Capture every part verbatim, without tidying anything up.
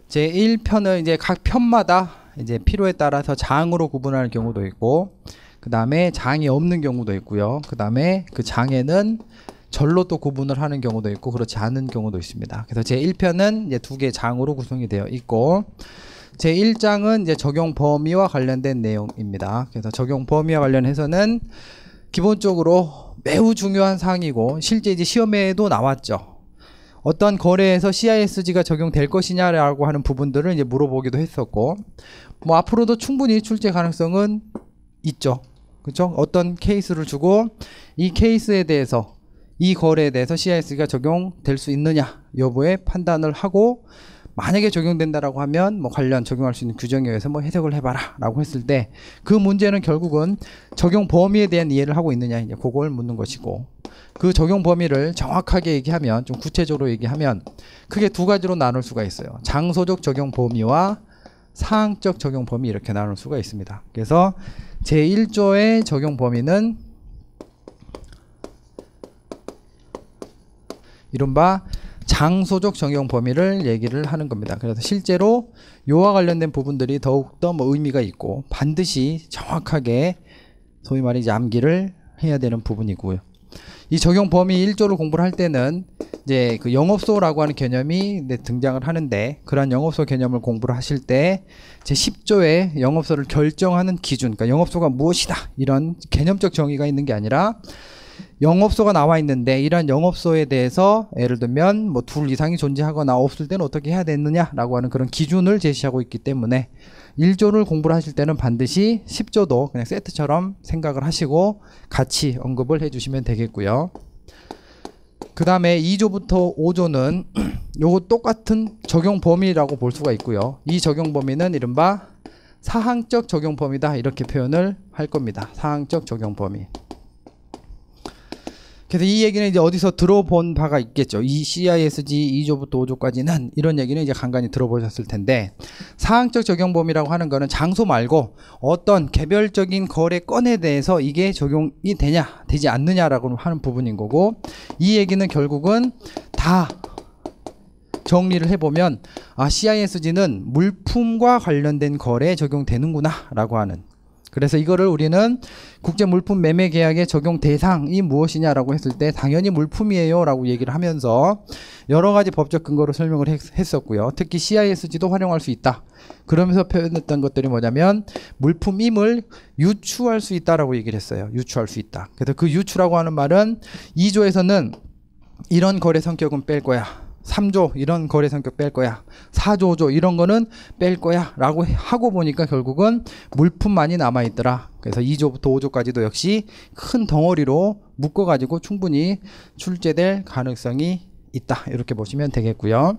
제일 편은 이제 각 편마다 이제 필요에 따라서 장으로 구분하는 경우도 있고, 그 다음에 장이 없는 경우도 있고요. 그 다음에 그 장에는 절로 또 구분을 하는 경우도 있고 그렇지 않은 경우도 있습니다. 그래서 제일 편은 이제 두 개 장으로 구성이 되어 있고, 제일 장은 이제 적용 범위와 관련된 내용입니다. 그래서 적용 범위와 관련해서는 기본적으로 매우 중요한 사항이고, 실제 이제 시험에도 나왔죠. 어떤 거래에서 씨아이에스지가 적용될 것이냐라고 하는 부분들을 이제 물어보기도 했었고, 뭐 앞으로도 충분히 출제 가능성은 있죠. 그렇죠? 어떤 케이스를 주고 이 케이스에 대해서, 이 거래에 대해서 씨아이에스지가 적용될 수 있느냐 여부에 판단을 하고, 만약에 적용된다라고 하면 뭐 관련 적용할 수 있는 규정에 의해서 뭐 해석을 해봐라 라고 했을 때, 그 문제는 결국은 적용 범위에 대한 이해를 하고 있느냐, 이제 그걸 묻는 것이고, 그 적용 범위를 정확하게 얘기하면, 좀 구체적으로 얘기하면 크게 두 가지로 나눌 수가 있어요. 장소적 적용 범위와 사항적 적용 범위, 이렇게 나눌 수가 있습니다. 그래서 제일 조의 적용 범위는 이른바 장소적 적용 범위를 얘기를 하는 겁니다. 그래서 실제로 요와 관련된 부분들이 더욱더 뭐 의미가 있고, 반드시 정확하게 소위 말해 암기를 해야 되는 부분이고요. 이 적용 범위 일 조를 공부를 할 때는 이제 그 영업소라고 하는 개념이 등장을 하는데, 그러한 영업소 개념을 공부를 하실 때 제십 조에 영업소를 결정하는 기준, 그러니까 영업소가 무엇이다 이런 개념적 정의가 있는 게 아니라, 영업소가 나와 있는데 이러한 영업소에 대해서 예를 들면 뭐 둘 이상이 존재하거나 없을 때는 어떻게 해야 되느냐라고 하는 그런 기준을 제시하고 있기 때문에, 일 조를 공부를 하실 때는 반드시 십 조도 그냥 세트처럼 생각을 하시고 같이 언급을 해 주시면 되겠고요. 그 다음에 이 조부터 오 조는 요거 똑같은 적용 범위라고 볼 수가 있고요. 이 적용 범위는 이른바 사항적 적용 범위다, 이렇게 표현을 할 겁니다. 사항적 적용 범위. 그래서 이 얘기는 이제 어디서 들어본 바가 있겠죠. 이 씨아이에스지 이 조부터 오 조까지는 이런 얘기는 이제 간간히 들어보셨을 텐데, 사항적 적용 범위라고 하는 거는 장소 말고 어떤 개별적인 거래 건에 대해서 이게 적용이 되냐 되지 않느냐라고 하는 부분인 거고, 이 얘기는 결국은 다 정리를 해보면, 아, 씨아이에스지는 물품과 관련된 거래에 적용되는구나 라고 하는, 그래서 이거를 우리는 국제 물품 매매 계약의 적용 대상이 무엇이냐라고 했을 때 당연히 물품이에요 라고 얘기를 하면서 여러 가지 법적 근거로 설명을 했, 했었고요. 특히 씨아이에스지도 활용할 수 있다. 그러면서 표현했던 것들이 뭐냐면, 물품임을 유추할 수 있다라고 얘기를 했어요. 유추할 수 있다. 그래서 그 유추라고 하는 말은 이 조에서는 이런 거래 성격은 뺄 거야, 삼 조 이런 거래 성격 뺄 거야, 사 조, 오 조 이런 거는 뺄 거야 라고 하고 보니까 결국은 물품만이 남아있더라. 그래서 이 조부터 오 조까지도 역시 큰 덩어리로 묶어 가지고 충분히 출제될 가능성이 있다, 이렇게 보시면 되겠고요.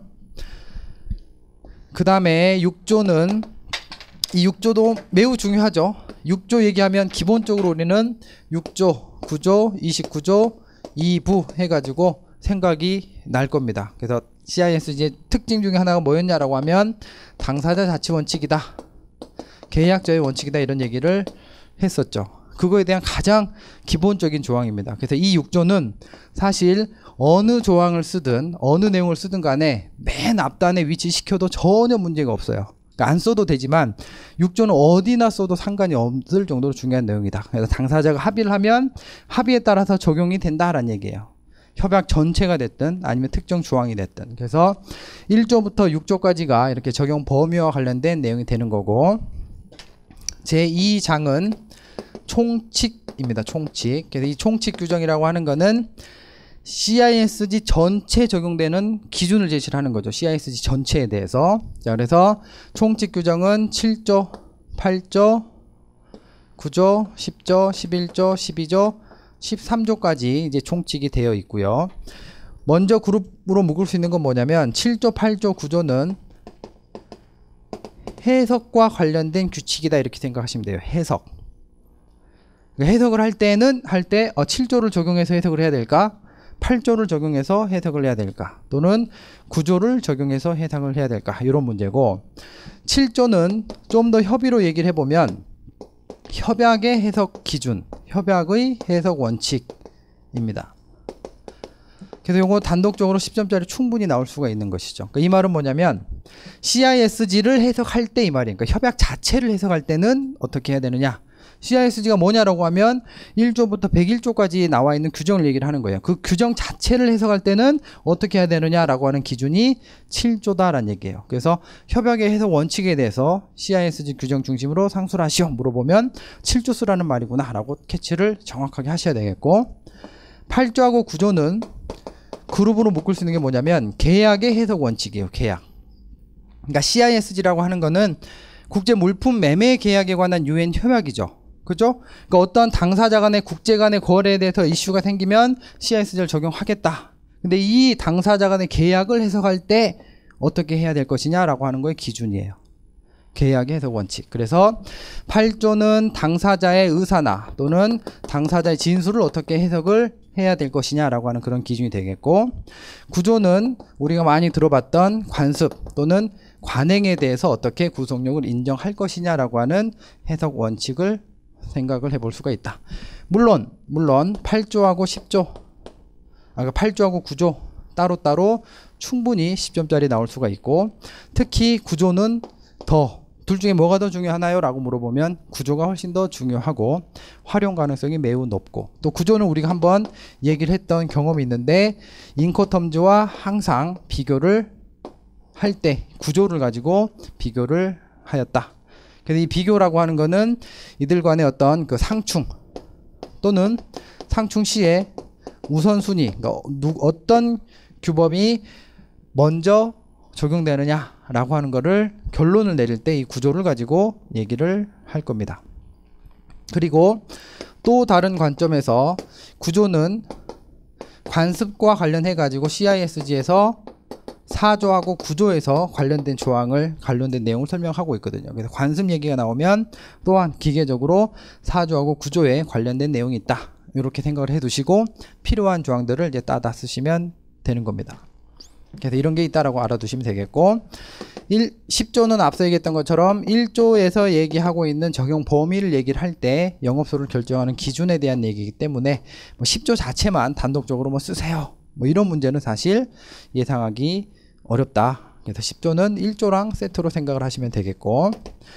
그 다음에 육 조는, 이 육 조도 매우 중요하죠. 육 조 얘기하면 기본적으로 우리는 육 조, 구 조, 이십구 조, 이 부 해가지고 생각이 날 겁니다. 그래서 씨아이에스지의 특징 중에 하나가 뭐였냐라고 하면 당사자 자치 원칙이다, 계약자의 원칙이다, 이런 얘기를 했었죠. 그거에 대한 가장 기본적인 조항입니다. 그래서 이 육 조는 사실 어느 조항을 쓰든 어느 내용을 쓰든 간에 맨 앞단에 위치시켜도 전혀 문제가 없어요. 그러니까 안 써도 되지만 육 조는 어디나 써도 상관이 없을 정도로 중요한 내용이다. 그래서 당사자가 합의를 하면 합의에 따라서 적용이 된다라는 얘기예요. 협약 전체가 됐든 아니면 특정 조항이 됐든. 그래서 일 조부터 육 조까지가 이렇게 적용 범위와 관련된 내용이 되는 거고, 제이 장은 총칙입니다. 총칙. 그래서 이 총칙 규정이라고 하는 거는 씨아이에스지 전체 적용되는 기준을 제시를 하는 거죠. 씨아이에스지 전체에 대해서. 자, 그래서 총칙 규정은 칠 조, 팔 조, 구 조, 십 조, 십일 조, 십이 조, 십삼 조까지 이제 총칙이 되어 있고요. 먼저 그룹으로 묶을 수 있는 건 뭐냐면, 칠 조, 팔 조, 구 조는 해석과 관련된 규칙이다, 이렇게 생각하시면 돼요. 해석. 해석을 할 때는 할 때 어, 칠 조를 적용해서 해석을 해야 될까, 팔 조를 적용해서 해석을 해야 될까, 또는 구 조를 적용해서 해석을 해야 될까, 이런 문제고, 칠 조는 좀 더 협의로 얘기를 해보면 협약의 해석 기준, 협약의 해석 원칙입니다. 그래서 이거 단독적으로 십 점짜리 충분히 나올 수가 있는 것이죠. 그러니까 이 말은 뭐냐면, 씨아이에스지를 해석할 때 이 말이에요. 그러니까 협약 자체를 해석할 때는 어떻게 해야 되느냐. 씨아이에스지가 뭐냐라고 하면 일 조부터 백일 조까지 나와 있는 규정을 얘기를 하는 거예요. 그 규정 자체를 해석할 때는 어떻게 해야 되느냐라고 하는 기준이 칠 조다라는 얘기예요. 그래서 협약의 해석 원칙에 대해서 씨아이에스지 규정 중심으로 상수를 하시오 물어보면 칠 조 쓰라는 말이구나 라고 캐치를 정확하게 하셔야 되겠고, 팔 조하고 구 조는 그룹으로 묶을 수 있는 게 뭐냐면 계약의 해석 원칙이에요. 계약. 그러니까 씨아이에스지라고 하는 거는 국제 물품 매매 계약에 관한 유엔 협약이죠. 그죠? 그러니까 어떤 당사자 간의 국제 간의 거래에 대해서 이슈가 생기면 씨아이에스지를 적용하겠다. 근데 이 당사자 간의 계약을 해석할 때 어떻게 해야 될 것이냐라고 하는 거의 기준이에요. 계약의 해석 원칙. 그래서 팔 조는 당사자의 의사나 또는 당사자의 진술을 어떻게 해석을 해야 될 것이냐라고 하는 그런 기준이 되겠고, 구 조는 우리가 많이 들어봤던 관습 또는 관행에 대해서 어떻게 구속력을 인정할 것이냐라고 하는 해석 원칙을 생각을 해볼 수가 있다. 물론 물론 팔 조하고 십 조, 아, 팔 조하고 구 조 따로따로 충분히 십 점짜리 나올 수가 있고, 특히 구 조는 더, 둘 중에 뭐가 더 중요하나요? 라고 물어보면 구 조가 훨씬 더 중요하고 활용 가능성이 매우 높고, 또 구 조는 우리가 한번 얘기를 했던 경험이 있는데 인코텀즈와 항상 비교를 할 때 구 조를 가지고 비교를 하였다. 그래서 이 비교라고 하는 거는 이들 간의 어떤 그 상충 또는 상충 시에 우선순위, 그러니까 어떤 규범이 먼저 적용되느냐라고 하는 거를 결론을 내릴 때 이 구조를 가지고 얘기를 할 겁니다. 그리고 또 다른 관점에서 구조는 관습과 관련해 가지고 씨아이에스지에서 사 조하고 구 조에서 관련된 조항을, 관련된 내용을 설명하고 있거든요. 그래서 관습 얘기가 나오면 또한 기계적으로 사 조하고 구 조에 관련된 내용이 있다, 이렇게 생각을 해 두시고 필요한 조항들을 이제 따다 쓰시면 되는 겁니다. 그래서 이런 게 있다라고 알아두시면 되겠고, 일, 십 조는 앞서 얘기했던 것처럼 일 조에서 얘기하고 있는 적용 범위를 얘기를 할 때 영업소를 결정하는 기준에 대한 얘기이기 때문에 뭐 십 조 자체만 단독적으로 뭐 쓰세요, 뭐 이런 문제는 사실 예상하기 어렵다. 그래서 십 조는 일 조랑 세트로 생각을 하시면 되겠고,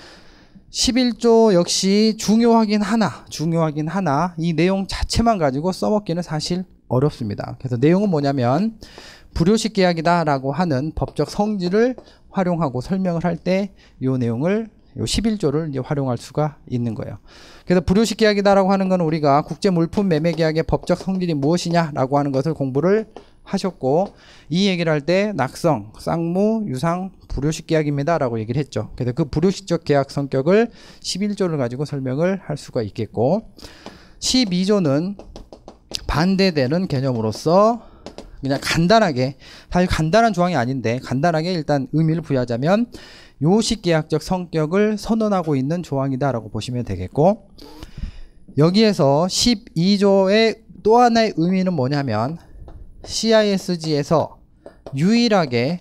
십일 조 역시 중요하긴 하나 중요하긴 하나 이 내용 자체만 가지고 써먹기는 사실 어렵습니다. 그래서 내용은 뭐냐면 불효식 계약이다 라고 하는 법적 성질을 활용하고 설명을 할 때 이 내용을, 요 십일 조를 이제 활용할 수가 있는 거예요. 그래서 불효식 계약이다 라고 하는 건 우리가 국제 물품 매매 계약의 법적 성질이 무엇이냐 라고 하는 것을 공부를 하셨고, 이 얘기를 할 때 낙성, 쌍무, 유상, 불효식 계약입니다 라고 얘기를 했죠. 그래서 그 불효식적 계약 성격을 십일 조를 가지고 설명을 할 수가 있겠고, 십이 조는 반대되는 개념으로서 그냥 간단하게, 사실 간단한 조항이 아닌데 간단하게 일단 의미를 부여하자면 요식계약적 성격을 선언하고 있는 조항이다 라고 보시면 되겠고, 여기에서 십이 조의 또 하나의 의미는 뭐냐면 씨아이에스지에서 유일하게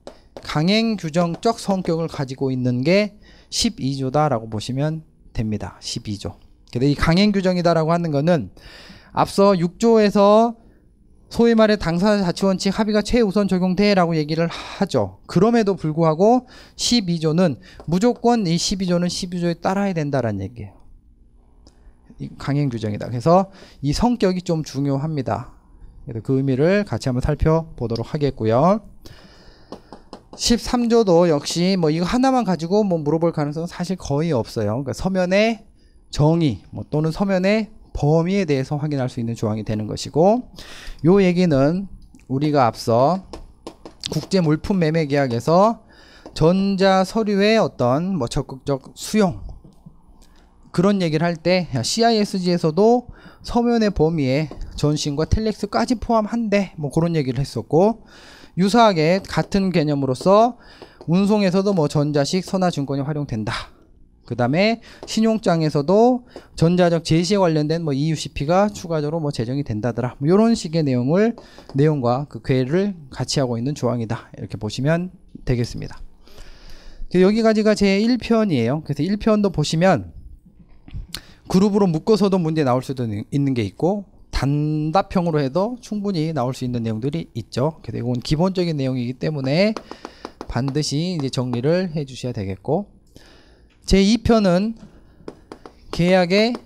강행규정적 성격을 가지고 있는 게 십이 조다 라고 보시면 됩니다. 십이 조. 근데 이 강행규정이다 라고 하는 거는 앞서 육 조에서 소위 말해 당사자 자치원칙 합의가 최우선 적용돼 라고 얘기를 하죠. 그럼에도 불구하고 십이 조는 무조건 이 십이 조는 십이 조에 따라야 된다라는 얘기예요. 이 강행규정이다. 그래서 이 성격이 좀 중요합니다. 그래서 그 의미를 같이 한번 살펴보도록 하겠고요. 십삼 조도 역시 뭐 이거 하나만 가지고 뭐 물어볼 가능성은 사실 거의 없어요. 그러니까 서면의 정의 뭐 또는 서면의 범위에 대해서 확인할 수 있는 조항이 되는 것이고, 요 얘기는 우리가 앞서 국제 물품 매매 계약에서 전자 서류의 어떤 뭐 적극적 수용 그런 얘기를 할 때 씨아이에스지에서도 서면의 범위에 전신과 텔렉스까지 포함한데 뭐 그런 얘기를 했었고, 유사하게 같은 개념으로서 운송에서도 뭐 전자식 선화증권이 활용된다. 그 다음에 신용장에서도 전자적 제시에 관련된 뭐 이유씨피가 추가적으로 뭐 제정이 된다더라. 뭐 이런 식의 내용을, 내용과 그 궤를 같이 하고 있는 조항이다. 이렇게 보시면 되겠습니다. 여기까지가 제일 편이에요. 그래서 일 편도 보시면 그룹으로 묶어서도 문제 나올 수도 있는 게 있고, 단답형으로 해도 충분히 나올 수 있는 내용들이 있죠. 그래서 이건 기본적인 내용이기 때문에 반드시 이제 정리를 해 주셔야 되겠고, 제이 편은 계약의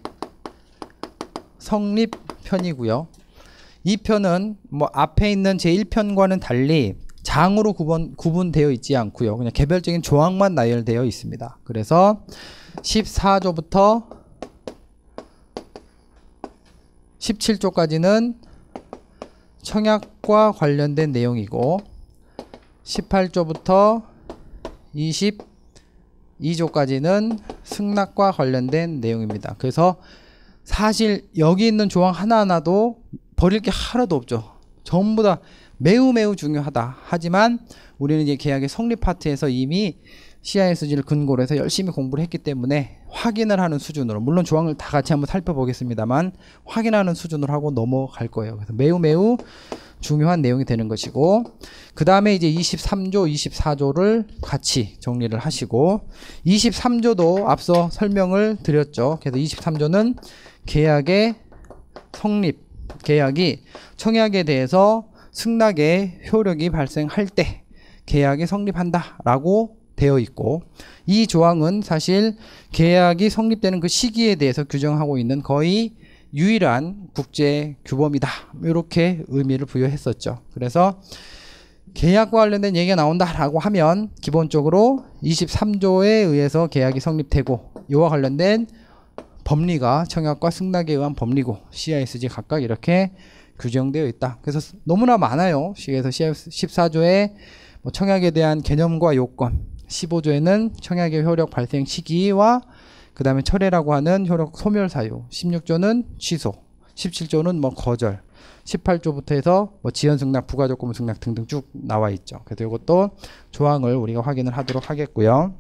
성립 편이고요. 이 편은 뭐 앞에 있는 제일 편과는 달리 장으로 구분, 구분되어 있지 않고요. 그냥 개별적인 조항만 나열되어 있습니다. 그래서 십사 조부터 십칠 조까지는 청약과 관련된 내용이고, 십팔 조부터 이십이 조까지는 승낙과 관련된 내용입니다. 그래서 사실 여기 있는 조항 하나하나도 버릴 게 하나도 없죠. 전부 다 매우 매우 중요하다. 하지만 우리는 이제 계약의 성립 파트에서 이미 씨아이에스지를 근거로 해서 열심히 공부를 했기 때문에 확인을 하는 수준으로, 물론 조항을 다 같이 한번 살펴보겠습니다만 확인하는 수준으로 하고 넘어갈 거예요. 그래서 매우 매우 중요한 내용이 되는 것이고, 그 다음에 이제 이십삼 조, 이십사 조를 같이 정리를 하시고, 이십삼 조도 앞서 설명을 드렸죠. 그래서 이십삼 조는 계약의 성립, 계약이 청약에 대해서 승낙의 효력이 발생할 때 계약이 성립한다 라고 되어 있고, 이 조항은 사실 계약이 성립되는 그 시기에 대해서 규정하고 있는 거의 유일한 국제 규범이다, 이렇게 의미를 부여했었죠. 그래서 계약과 관련된 얘기가 나온다 라고 하면 기본적으로 이십삼 조에 의해서 계약이 성립되고, 이와 관련된 법리가 청약과 승낙에 의한 법리고 씨아이에스지 각각 이렇게 규정되어 있다. 그래서 너무나 많아요. 그래서 십사 조에 뭐 청약에 대한 개념과 요건, 십오 조에는 청약의 효력 발생 시기와 그 다음에 철회라고 하는 효력 소멸 사유, 십육 조는 취소, 십칠 조는 뭐 거절, 십팔 조부터 해서 뭐 지연 승낙, 부가 조건 승낙 등등 쭉 나와 있죠. 그래서 이것도 조항을 우리가 확인을 하도록 하겠고요.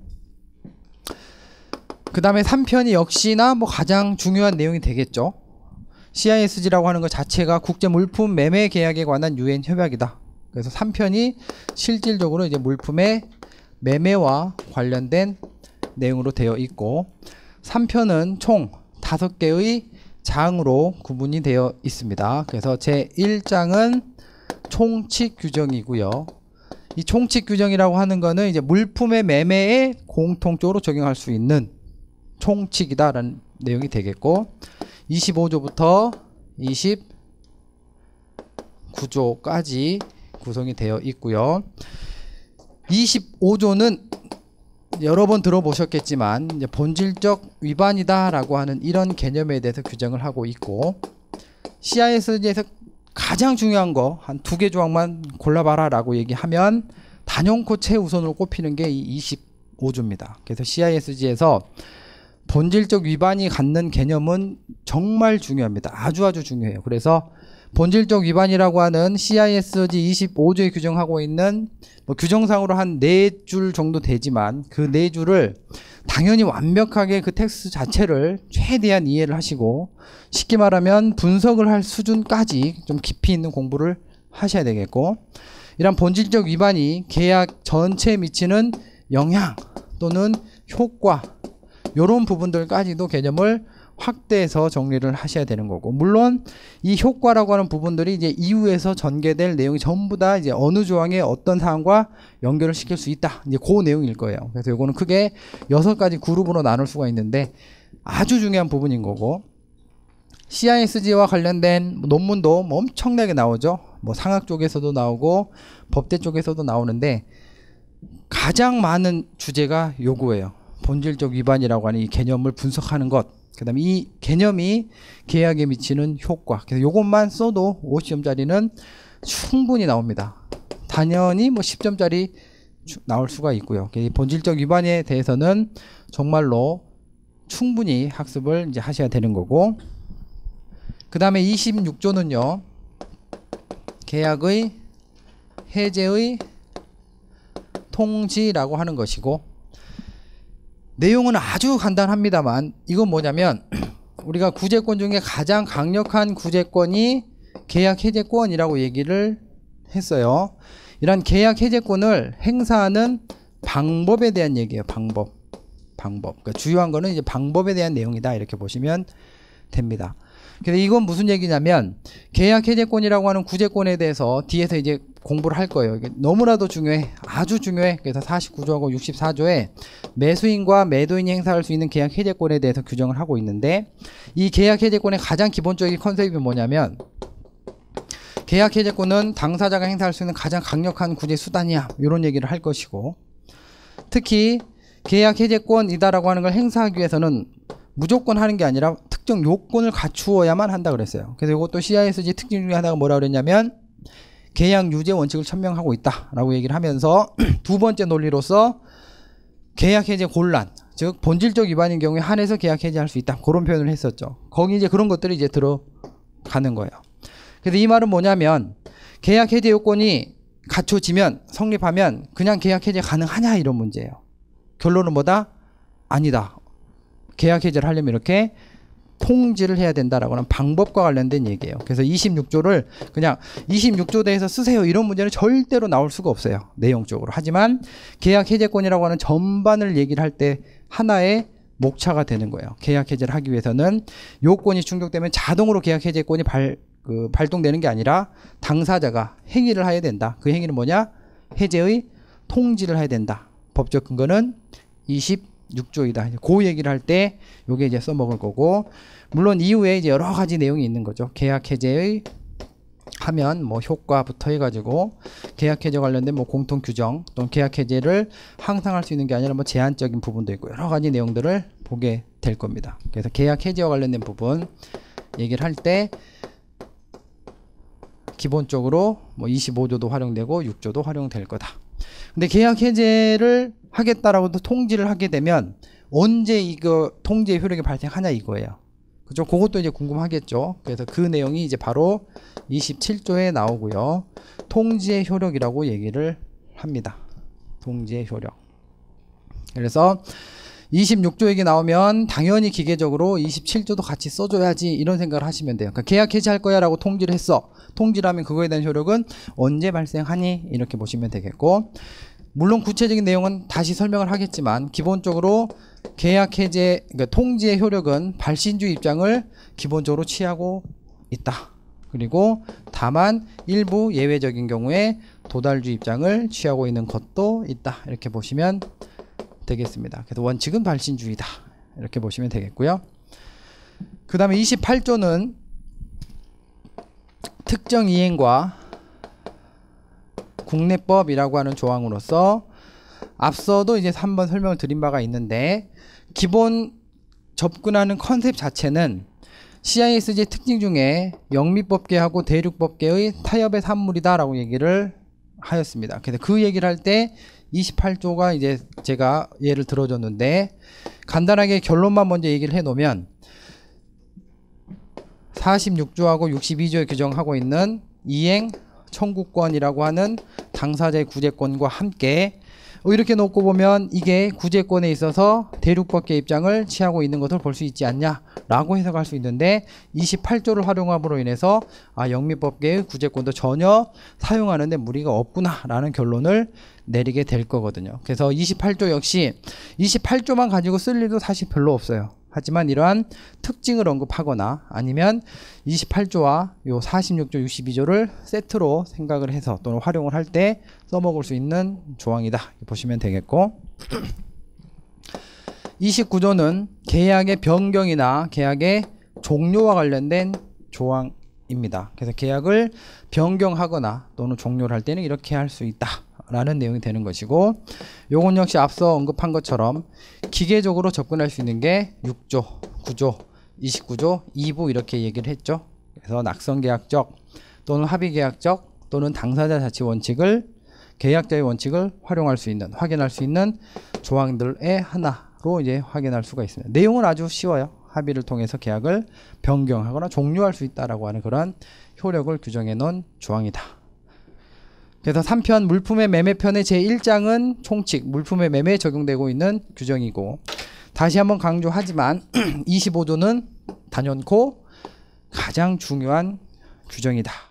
그 다음에 삼 편이 역시나 뭐 가장 중요한 내용이 되겠죠. 씨아이에스지라고 하는 것 자체가 국제 물품 매매 계약에 관한 유엔 협약이다. 그래서 삼 편이 실질적으로 이제 물품의 매매와 관련된 내용으로 되어 있고, 삼 편은 총 다섯 개의 장으로 구분이 되어 있습니다. 그래서 제일 장은 총칙 규정이고요. 이 총칙 규정이라고 하는 거는 이제 물품의 매매에 공통적으로 적용할 수 있는 총칙이다라는 내용이 되겠고, 이십오 조부터 이십구 조까지 구성이 되어 있고요. 이십오 조는 여러 번 들어보셨겠지만 이제 본질적 위반이다 라고 하는 이런 개념에 대해서 규정을 하고 있고, 씨아이에스지에서 가장 중요한 거 한 두 개 조항만 골라봐라 라고 얘기하면 단연코 최우선으로 꼽히는 게 이 이십오 조입니다. 그래서 씨아이에스지에서 본질적 위반이 갖는 개념은 정말 중요합니다. 아주 아주 중요해요. 그래서 본질적 위반이라고 하는 씨아이에스지 이십오 조에 규정하고 있는 뭐 규정상으로 한 네 줄 정도 되지만 그 네 줄을 당연히 완벽하게 그 텍스트 자체를 최대한 이해를 하시고, 쉽게 말하면 분석을 할 수준까지 좀 깊이 있는 공부를 하셔야 되겠고, 이런 본질적 위반이 계약 전체에 미치는 영향 또는 효과, 이런 부분들까지도 개념을 확대해서 정리를 하셔야 되는 거고, 물론 이 효과라고 하는 부분들이 이제 이후에서 전개될 내용이 전부 다 이제 어느 조항의 어떤 사항과 연결을 시킬 수 있다, 이제 그 내용일 거예요. 그래서 이거는 크게 여섯 가지 그룹으로 나눌 수가 있는데 아주 중요한 부분인 거고, 씨아이에스지와 관련된 논문도 뭐 엄청나게 나오죠. 뭐 상학 쪽에서도 나오고 법대 쪽에서도 나오는데 가장 많은 주제가 요거예요. 본질적 위반이라고 하는 이 개념을 분석하는 것, 그 다음에 이 개념이 계약에 미치는 효과. 그래서 요것만 써도 오십 점짜리는 충분히 나옵니다. 당연히 뭐 십 점짜리 나올 수가 있고요. 본질적 위반에 대해서는 정말로 충분히 학습을 이제 하셔야 되는 거고, 그 다음에 이십육 조는요, 계약의 해제의 통지라고 하는 것이고, 내용은 아주 간단합니다만 이건 뭐냐면 우리가 구제권 중에 가장 강력한 구제권이 계약 해제권이라고 얘기를 했어요. 이런 계약 해제권을 행사하는 방법에 대한 얘기예요. 방법. 방법. 그러니까 주요한 거는 이제 방법에 대한 내용이다, 이렇게 보시면 됩니다. 그래서 이건 무슨 얘기냐면 계약 해제권이라고 하는 구제권에 대해서 뒤에서 이제 공부를 할 거예요. 이게 너무나도 중요해. 아주 중요해. 그래서 사십구 조하고 육십사 조에 매수인과 매도인이 행사할 수 있는 계약 해제권에 대해서 규정을 하고 있는데, 이 계약 해제권의 가장 기본적인 컨셉이 뭐냐면 계약 해제권은 당사자가 행사할 수 있는 가장 강력한 구제 수단이야, 이런 얘기를 할 것이고, 특히 계약 해제권이다라고 하는 걸 행사하기 위해서는 무조건 하는 게 아니라 특정 요건을 갖추어야만 한다 그랬어요. 그래서 이것도 씨아이에스지 특징 중에 하나가 뭐라 그랬냐면 계약 유죄 원칙을 천명하고 있다라고 얘기를 하면서 두 번째 논리로서 계약 해제 곤란, 즉 본질적 위반인 경우에 한해서 계약 해제할 수 있다, 그런 표현을 했었죠. 거기 이제 그런 것들이 이제 들어가는 거예요. 그래서 이 말은 뭐냐면 계약 해제 요건이 갖춰지면, 성립하면 그냥 계약 해제 가능하냐, 이런 문제예요. 결론은 뭐다? 아니다. 계약 해제를 하려면 이렇게 통지를 해야 된다라고 하는 방법과 관련된 얘기예요. 그래서 이십육 조를 그냥 이십육 조 대해서 쓰세요, 이런 문제는 절대로 나올 수가 없어요, 내용적으로. 하지만 계약 해제권이라고 하는 전반을 얘기를 할 때 하나의 목차가 되는 거예요. 계약 해제를 하기 위해서는 요건이 충족되면 자동으로 계약 해제권이 발, 그, 발동되는 게 아니라 당사자가 행위를 해야 된다. 그 행위는 뭐냐? 해제의 통지를 해야 된다. 법적 근거는 이십육 조이다. 그 얘기를 할 때 요게 이제 써먹을 거고, 물론 이후에 이제 여러 가지 내용이 있는 거죠. 계약 해제의 하면 뭐 효과부터 해가지고 계약 해제 관련된 뭐 공통 규정, 또는 계약 해제를 항상 할 수 있는 게 아니라 뭐 제한적인 부분도 있고 여러 가지 내용들을 보게 될 겁니다. 그래서 계약 해제와 관련된 부분 얘기를 할 때 기본적으로 뭐 이십오 조도 활용되고 육 조도 활용될 거다. 근데 계약 해제를 하겠다라고도 통지를 하게 되면 언제 이거 통지의 효력이 발생하냐, 이거예요. 그죠? 그것도 이제 궁금하겠죠. 그래서 그 내용이 이제 바로 이십칠 조에 나오고요. 통지의 효력이라고 얘기를 합니다. 통지의 효력. 그래서 이십육 조 얘기 나오면 당연히 기계적으로 이십칠 조도 같이 써줘야지, 이런 생각을 하시면 돼요. 그러니까 계약 해지할 거야 라고 통지를 했어. 통지라면 그거에 대한 효력은 언제 발생하니, 이렇게 보시면 되겠고, 물론 구체적인 내용은 다시 설명을 하겠지만 기본적으로 계약 해제, 그러니까 통지의 효력은 발신주 입장을 기본적으로 취하고 있다. 그리고 다만 일부 예외적인 경우에 도달주 입장을 취하고 있는 것도 있다, 이렇게 보시면 되겠습니다. 그래서 원칙은 발신주의다, 이렇게 보시면 되겠고요. 그 다음에 이십팔 조는 특정 이행과 국내법이라고 하는 조항으로서 앞서도 이제 한번 설명을 드린 바가 있는데, 기본 접근하는 컨셉 자체는 씨아이에스지의 특징 중에 영미법계하고 대륙법계의 타협의 산물이다 라고 얘기를 하였습니다. 그래서 그 얘기를 할 때 이십팔 조가 이제 제가 예를 들어줬는데, 간단하게 결론만 먼저 얘기를 해 놓으면 사십육 조하고 육십이 조에 규정하고 있는 이행 청구권이라고 하는 당사자의 구제권과 함께 이렇게 놓고 보면 이게 구제권에 있어서 대륙법계 입장을 취하고 있는 것을 볼 수 있지 않냐 라고 해석할 수 있는데, 이십팔 조를 활용함으로 인해서 아, 영미법계의 구제권도 전혀 사용하는데 무리가 없구나 라는 결론을 내리게 될 거거든요. 그래서 이십팔 조 역시 이십팔 조만 가지고 쓸 일도 사실 별로 없어요. 하지만 이러한 특징을 언급하거나 아니면 이십팔 조와 요 사십육 조, 육십이 조를 세트로 생각을 해서 또는 활용을 할 때 써먹을 수 있는 조항이다, 보시면 되겠고, 이십구 조는 계약의 변경이나 계약의 종료와 관련된 조항입니다. 그래서 계약을 변경하거나 또는 종료를 할 때는 이렇게 할 수 있다 라는 내용이 되는 것이고, 요건 역시 앞서 언급한 것처럼 기계적으로 접근할 수 있는 게 육 조, 구 조, 이십구 조, 이 부 이렇게 얘기를 했죠. 그래서 낙선계약적 또는 합의계약적 또는 당사자 자치 원칙을, 계약자의 원칙을 활용할 수 있는, 확인할 수 있는 조항들의 하나로 이제 확인할 수가 있습니다. 내용은 아주 쉬워요. 합의를 통해서 계약을 변경하거나 종료할 수 있다라고 하는 그런 효력을 규정해 놓은 조항이다. 그래서 삼 편 물품의 매매편의 제일 장은 총칙, 물품의 매매에 적용되고 있는 규정이고, 다시 한번 강조하지만 이십오 조는 단연코 가장 중요한 규정이다.